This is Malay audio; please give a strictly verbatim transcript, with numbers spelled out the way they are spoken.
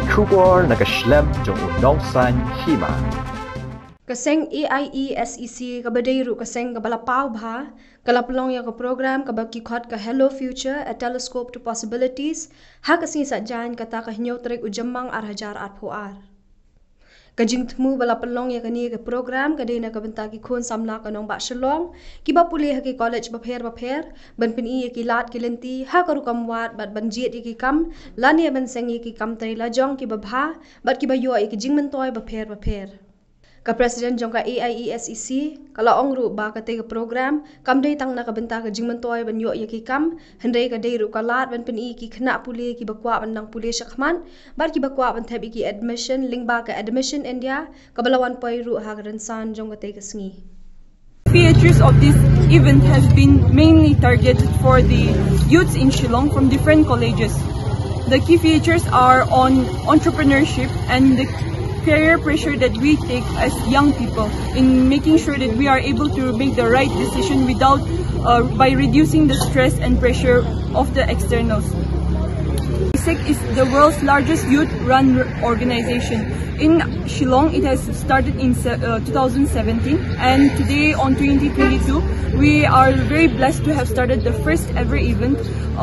Kubor nakaslem jong unongsan Hima. Kaseng Aiesec kabadai ru kaseng kabalapau bha kalapulong ya ka program kabaki khot ka Hello Future, a telescope to possibilities ha kasing sajan kata ka hinyo trek ujamang ar hajar ar phoar. Kajing tmu balapulong ya kani ka program kadai na kabenta ki khon samla kanong ba shalong ki ba puli ha ki college ba pher ba pher ban pin i ki lat ki lenti ha karu kamwat bat ban jiet ki kam lani ban seng ki kam tari la jong ki ba bha bat ki ba yo ki jing men toy ba pher ba pher. Ka President jong ka Aiesec kala ongru ba ka te ka program kam dei tang na ka benta ka jingman toy ban yo ya ki kam hendai ka dei ru ka lat ban pen i ki khna puli ki bakwa ban nang puli shakman bar ki bakwa ban thab ki admission ling ba ka admission India ka balawan poi ru ha ran san jong ka te ka sngi. Features of this event has been mainly targeted for the youths in Shillong from different colleges. The key features are on entrepreneurship and the career pressure that we take as young people in making sure that we are able to make the right decision without uh, by reducing the stress and pressure of the externals. Aiesec is the world's largest youth-run organization. In Shillong, it has started in uh, two thousand seventeen, and today on twenty twenty-two, we are very blessed to have started the first ever event